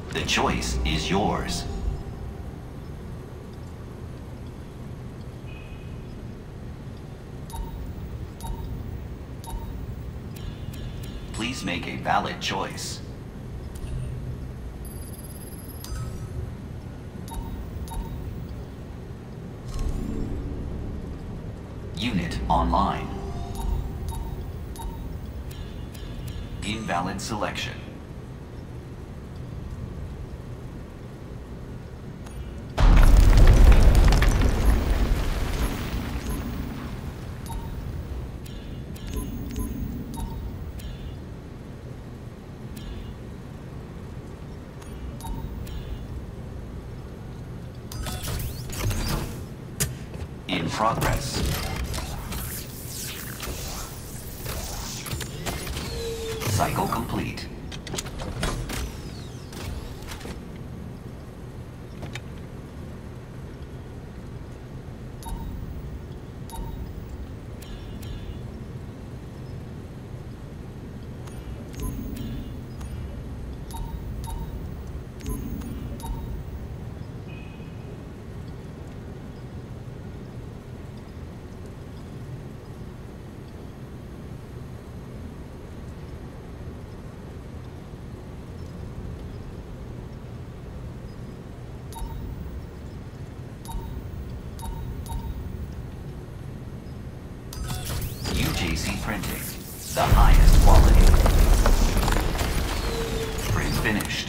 The choice is yours. Please make a valid choice. Unit online. Invalid selection. In progress. Cycle complete. UJC printing, the highest quality. Print finished.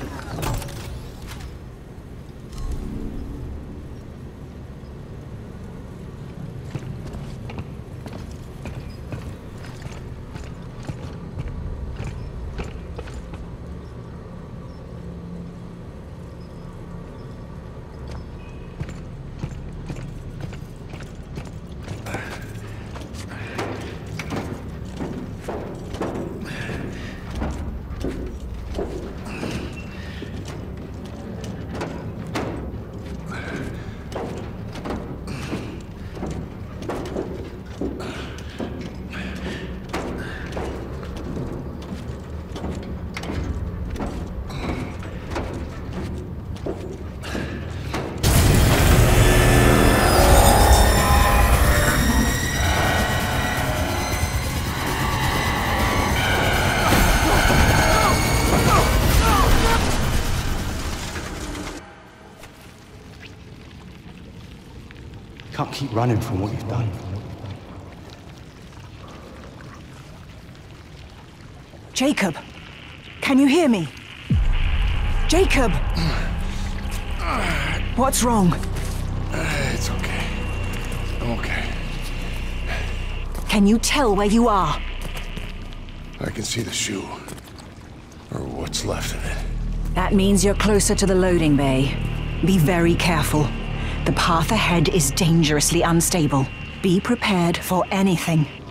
Can't keep running from what you've done. Jacob, can you hear me? Jacob! What's wrong? It's okay. I'm okay. Can you tell where you are? I can see the shoe. Or what's left of it. That means you're closer to the loading bay. Be very careful. The path ahead is dangerously unstable. Be prepared for anything.